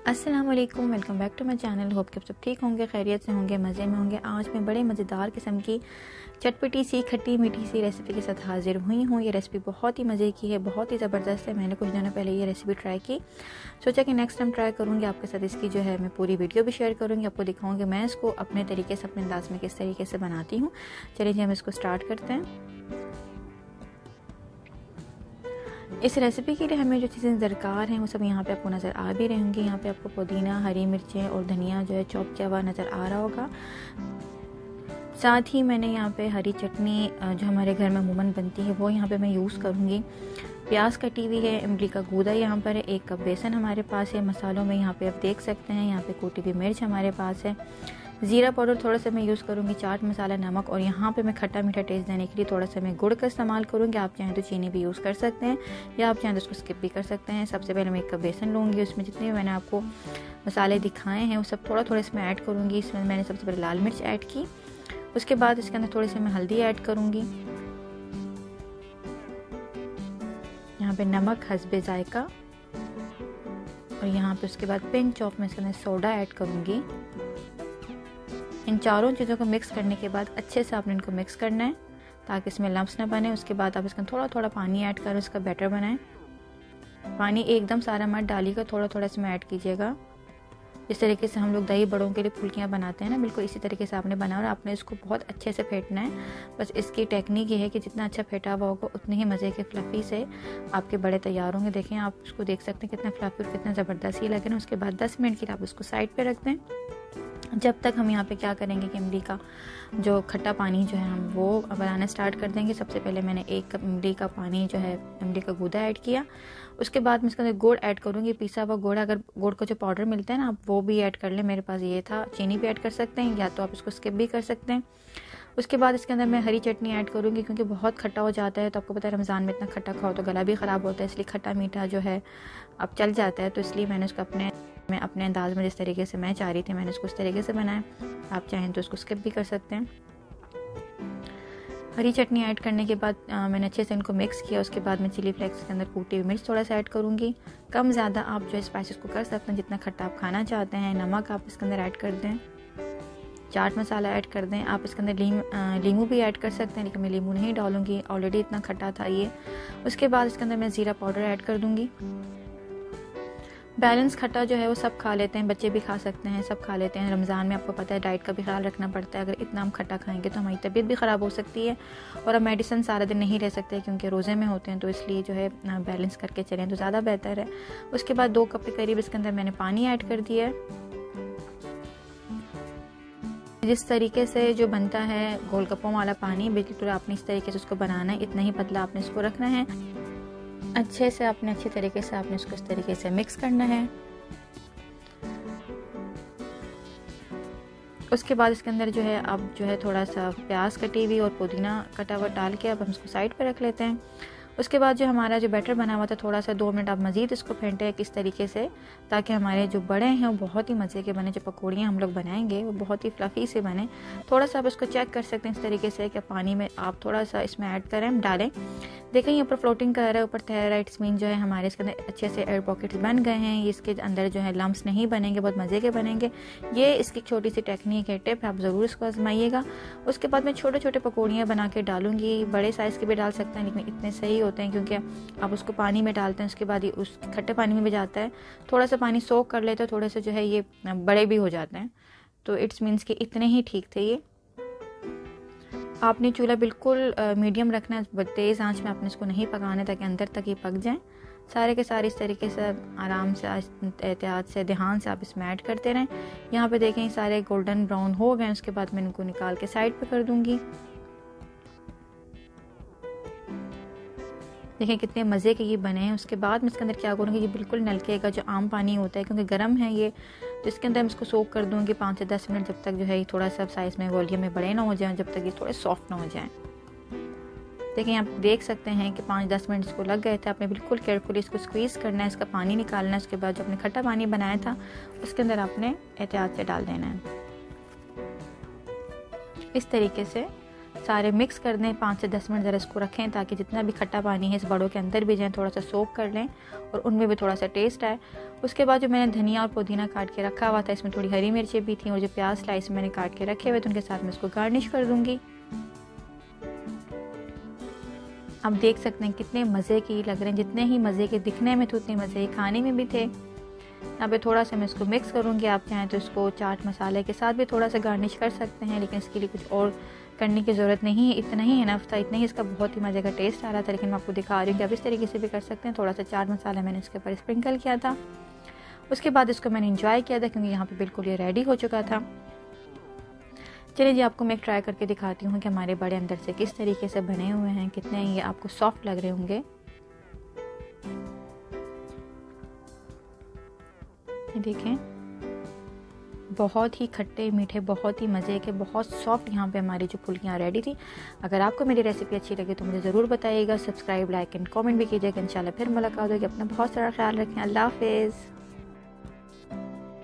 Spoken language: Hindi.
अस्सलाम वालेकुम, welcome back to my channel. Hope कि आप सब ठीक होंगे, खैरियत से होंगे, मज़े में होंगे। आज मैं बड़े मज़ेदार किस्म की चटपटी सी खट्टी मीठी सी रेसिपी के साथ हाजिर हुई हूँ। ये रेसिपी बहुत ही मज़े की है, बहुत ही ज़बरदस्त है। मैंने कुछ दिनों पहले ये रेसिपी ट्राई की, सोचा कि नेक्स्ट टाइम ट्राई करूँगी। आपके साथ इसकी जो है मैं पूरी वीडियो भी शेयर करूँगी, आपको दिखाऊँगी मैं इसको अपने तरीके से, अपने अंदाज में किस तरीके से बनाती हूँ। चलिए जी, हम इसको स्टार्ट करते हैं। इस रेसिपी के लिए हमें जो चीज़ें दरकार हैं वो सब यहाँ पे आपको नज़र आ भी रही होंगी। यहाँ पे आपको पुदीना, हरी मिर्चें और धनिया जो है चॉप किया हुआ नज़र आ रहा होगा। साथ ही मैंने यहाँ पे हरी चटनी जो हमारे घर में अमूमन बनती है वो यहाँ पे मैं यूज़ करूँगी। प्याज कटी हुई है, इमली का गूदा यहाँ पर है, 1 कप बेसन हमारे पास है। मसालों में यहाँ पे आप देख सकते हैं, यहाँ पे कूटी हुई मिर्च हमारे पास है, ज़ीरा पाउडर थोड़ा सा मैं यूज़ करूँगी, चाट मसाला, नमक, और यहाँ पे मैं खट्टा मीठा टेस्ट देने के लिए थोड़ा सा मैं गुड़ का इस्तेमाल करूँगी। आप चाहें तो चीनी भी यूज़ कर सकते हैं या आप चाहें तो उसको स्किप भी कर सकते हैं। सबसे पहले मैं 1 कप बेसन लूँगी, उसमें जितने भी मैंने आपको मसाले दिखाए हैं वो सब थोड़ा थोड़ा इसमें ऐड करूँगी। इसमें मैंने सबसे पहले लाल मिर्च ऐड की, उसके बाद इसके अंदर थोड़ी सी मैं हल्दी ऐड करूँगी, यहाँ पे नमक हस्बे जायका, और यहाँ पे उसके बाद पिंच ऑफ मैं इसके अंदर सोडा ऐड करूँगी। इन चारों चीज़ों को मिक्स करने के बाद अच्छे से आपने इनको मिक्स करना है ताकि इसमें लम्स ना बने। उसके बाद आप इसका थोड़ा थोड़ा पानी ऐड कर उसका बैटर बनाएं। पानी एकदम सारा मत डालिएगा, थोड़ा थोड़ा इसमें ऐड कीजिएगा। जिस तरीके से हम लोग दही बड़ों के लिए फुल्कियाँ बनाते हैं ना, बिल्कुल इसी तरीके से आपने बनाया और आपने इसको बहुत अच्छे से फेंटना है। बस इसकी टेक्निक ये है कि जितना अच्छा फेंटा हुआ होगा उतने ही मज़े के फ्लफ़ी से आपके बड़े तैयार होंगे। देखें, आप उसको देख सकते हैं कितना फ्लफ़ी और कितना ज़बरदस्त ही लगे ना। उसके बाद 10 मिनट के लिए आप उसको साइड पर रख दें, जब तक हम यहाँ पे क्या करेंगे कि इमली का जो खट्टा पानी जो है हम वो बनाना स्टार्ट कर देंगे। सबसे पहले मैंने 1 कप इमली का पानी जो है इमली का गूदा ऐड किया। उसके बाद मैं इसके अंदर गुड़ ऐड करूँगी, पिसा हुआ गुड़। अगर गुड़ का जो पाउडर मिलता है ना, आप वो भी ऐड कर लें, मेरे पास ये था। चीनी भी ऐड कर सकते हैं या तो आप इसको स्किप भी कर सकते हैं। उसके बाद इसके अंदर मैं हरी चटनी ऐड करूँगी, क्योंकि बहुत खट्टा हो जाता है। तो आपको पता है रमज़ान में इतना खट्टा खाओ तो गला भी ख़राब होता है, इसलिए खट्टा मीठा जो है अब चल जाता है। तो इसलिए मैंने उसको अपने अंदाज में जिस तरीके से मैं चाह रही थी मैंने इसको उस तरीके से बनाया। आप चाहें तो इसको स्किप भी कर सकते हैं। हरी चटनी ऐड करने के बाद मैंने अच्छे से इनको मिक्स किया। उसके बाद मैं चिली फ्लेक्स के अंदर कूटी हुई मिर्च थोड़ा सा ऐड करूँगी। कम ज़्यादा आप जो है स्पाइसेस को कर सकते हैं, जितना खट्टा आप खाना चाहते हैं। नमक आप इसके अंदर ऐड कर दें, चाट मसाला ऐड कर दें। आप इसके अंदर लीमू भी ऐड कर सकते हैं, लेकिन मैं लीमू नहीं डालूंगी, ऑलरेडी इतना खट्टा था ये। उसके बाद इसके अंदर मैं ज़ीरा पाउडर ऐड कर दूँगी। बैलेंस खट्टा जो है वो सब खा लेते हैं, बच्चे भी खा सकते हैं, सब खा लेते हैं। रमज़ान में आपको पता है डाइट का भी ख्याल रखना पड़ता है। अगर इतना हम खट्टा खाएंगे तो हमारी तबीयत भी ख़राब हो सकती है और अब मेडिसिन सारा दिन नहीं रह सकते क्योंकि रोज़े में होते हैं। तो इसलिए जो है बैलेंस करके चलें तो ज़्यादा बेहतर है। उसके बाद 2 कप के करीब इसके अंदर मैंने पानी ऐड कर दिया है। जिस तरीके से जो बनता है गोलगप्पों वाला पानी, बिल्कुल आपने इस तरीके से उसको बनाना है, इतना ही पतला आपने इसको रखना है। अच्छे से आपने अच्छी तरीके से आपने इसको इस तरीके से मिक्स करना है। उसके बाद इसके अंदर जो है अब जो है थोड़ा सा प्याज कटी हुई और पुदीना कटा हुआ डाल के अब हम इसको साइड पे रख लेते हैं। उसके बाद जो हमारा जो बैटर बना हुआ था, थोड़ा सा 2 मिनट आप मज़ीद इसको फेंटें किस तरीके से, ताकि हमारे जो बड़े हैं वो बहुत ही मज़े के बने। जो पकौड़ियाँ हम लोग बनाएंगे वो बहुत ही फ्लफ़ी से बने। थोड़ा सा आप इसको चेक कर सकते हैं इस तरीके से कि पानी में आप थोड़ा सा इसमें ऐड करें, डालें। देखें ये ऊपर फ्लोटिंग कर रहा है, ऊपर थेराइट्स मीन जो है हमारे इसके अंदर अच्छे से एयर पॉकेट्स बन गए हैं। ये इसके अंदर जो है लम्स नहीं बनेंगे, बहुत मज़े के बनेंगे। ये इसकी छोटी सी टेक्निक है, टिप, आप ज़रूर इसको आजमाइएगा। उसके बाद मैं छोटे छोटे पकौड़ियाँ बना के डालूंगी। बड़े साइज़ के भी डाल सकते हैं, लेकिन इतने सही होते हैं क्योंकि आप उसको पानी में डालते हैं, उसके बाद ये उस खट्टे पानी में भी जाता है। थोड़ा सा पानी सोख कर लेते हैं, थोड़े से जो है ये बड़े भी हो जाते हैं। तो इट्स मीन्स कि इतने ही ठीक थे ये। आपने चूल्हा बिल्कुल मीडियम रखना है, तेज़ आंच में आपने इसको नहीं पकाना ताकि अंदर तक ये पक जाएं। सारे के सारे इस तरीके से आराम से, एहतियात से, ध्यान से आप इसमें ऐड करते रहें। यहाँ पे देखें सारे गोल्डन ब्राउन हो गए। उसके बाद मैं इनको निकाल के साइड पे कर दूंगी। देखें कितने मज़े के ये बने हैं। उसके बाद मैं इसके अंदर क्या करूँगी, ये बिल्कुल नलके का जो आम पानी होता है, क्योंकि गर्म है ये, तो इसके अंदर मैं इसको सोक कर दूँगी 5 से 10 मिनट, जब तक जो है ये थोड़ा सा साइज़ में वॉल्यूम में बड़े ना हो जाएं, जब तक ये थोड़े सॉफ्ट ना हो जाएं। देखें आप देख सकते हैं कि 5-10 मिनट इसको लग गए थे। आपने बिल्कुल केयरफुली इसको स्क्वीज़ करना है, इसका पानी निकालना है। उसके बाद जो आपने खट्टा पानी बनाया था उसके अंदर आपने एहतियात से डाल देना है। इस तरीके से सारे मिक्स कर दें। 5 से 10 मिनट ज़रा इसको रखें ताकि जितना भी खट्टा पानी है इस बड़ों के अंदर भी जाए, थोड़ा सा सोक कर लें और उनमें भी थोड़ा सा टेस्ट आए। उसके बाद जो मैंने धनिया और पुदीना काट के रखा हुआ था, इसमें थोड़ी हरी मिर्चें भी थी और जो प्याज स्लाइस मैंने काट के रखे हुए थे उनके साथ मैं इसको गार्निश कर दूँगी। आप देख सकते हैं कितने मज़े की लग रहे हैं, जितने ही मज़े के दिखने में थे उतने मज़े खाने में भी थे। यहाँ पे थोड़ा सा मैं इसको मिक्स करूँगी, आप चाहें तो इसको चाट मसाले के साथ भी थोड़ा सा गार्निश कर सकते हैं, लेकिन इसके लिए कुछ और करने की ज़रूरत नहीं है। इतना ही इनफ था, इतना ही इसका बहुत ही मज़े का टेस्ट आ रहा था। लेकिन मैं आपको दिखा रही हूँ कि आप इस तरीके से भी कर सकते हैं। थोड़ा सा चाट मसाला मैंने इसके ऊपर स्प्रिंकल किया था। उसके बाद इसको मैंने इंजॉय किया था क्योंकि यहाँ पर बिल्कुल ये रेडी हो चुका था। चलिए जी, आपको मैं ट्राई करके दिखाती हूँ कि हमारे बड़े अंदर से किस तरीके से बने हुए हैं, कितने ये आपको सॉफ्ट लग रहे होंगे। ये देखें, बहुत ही खट्टे मीठे, बहुत ही मज़े के, बहुत सॉफ्ट यहाँ पे हमारी जो फुल्कियाँ रेडी थी। अगर आपको मेरी रेसिपी अच्छी लगे तो मुझे ज़रूर बताइएगा। सब्सक्राइब, लाइक एंड कमेंट भी कीजिएगा। इंशाल्लाह फिर मुलाकात होगी। अपना बहुत सारा ख्याल रखें। अल्लाह हाफिज़।